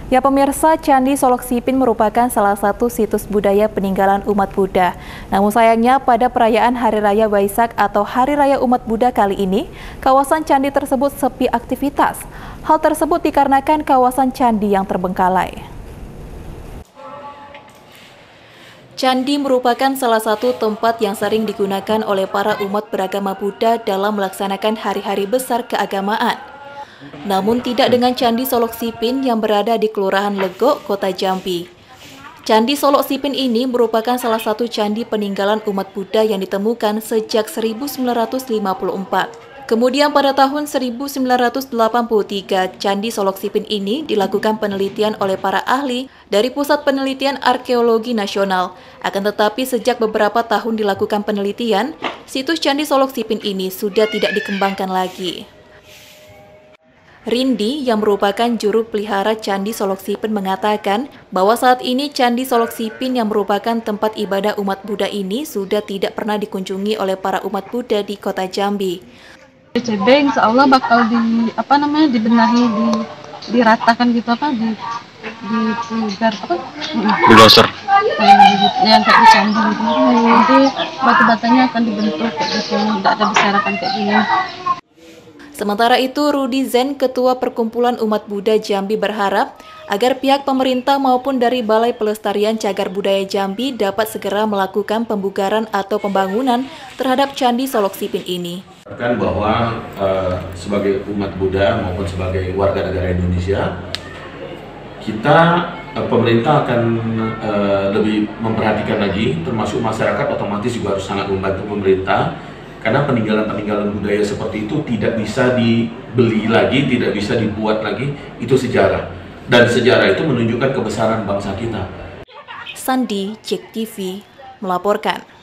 Ya pemirsa, Candi Solok Sipin merupakan salah satu situs budaya peninggalan umat Buddha. Namun sayangnya pada perayaan Hari Raya Waisak atau Hari Raya Umat Buddha kali ini, kawasan candi tersebut sepi aktivitas. Hal tersebut dikarenakan kawasan candi yang terbengkalai. Candi merupakan salah satu tempat yang sering digunakan oleh para umat beragama Buddha dalam melaksanakan hari-hari besar keagamaan. Namun tidak dengan Candi Solok Sipin yang berada di Kelurahan Legok, Kota Jambi. Candi Solok Sipin ini merupakan salah satu candi peninggalan umat Buddha yang ditemukan sejak 1954. Kemudian pada tahun 1983, Candi Solok Sipin ini dilakukan penelitian oleh para ahli dari Pusat Penelitian Arkeologi Nasional. Akan tetapi sejak beberapa tahun dilakukan penelitian, situs Candi Solok Sipin ini sudah tidak dikembangkan lagi. Rindi yang merupakan juru pelihara Candi Solok Sipin mengatakan bahwa saat ini Candi Solok Sipin yang merupakan tempat ibadah umat Buddha ini sudah tidak pernah dikunjungi oleh para umat Buddha di Kota Jambi. CB insya Allah bakal dibenahi, diratakan gitu bulldozer yang kayak di candi gitu. Nanti batu-batanya akan dibentuk kayak gitu, tidak ada berserakan kayak gini. Sementara itu, Rudi Zen, Ketua Perkumpulan Umat Buddha Jambi berharap agar pihak pemerintah maupun dari Balai Pelestarian Cagar Budaya Jambi dapat segera melakukan pembugaran atau pembangunan terhadap Candi Solok Sipin ini. Bahwa sebagai umat Buddha maupun sebagai warga negara Indonesia, pemerintah akan lebih memperhatikan lagi, termasuk masyarakat otomatis juga harus sangat membantu pemerintah. Karena peninggalan-peninggalan budaya seperti itu tidak bisa dibeli lagi, tidak bisa dibuat lagi, itu sejarah. Dan sejarah itu menunjukkan kebesaran bangsa kita. Sandi, JEK TV, melaporkan.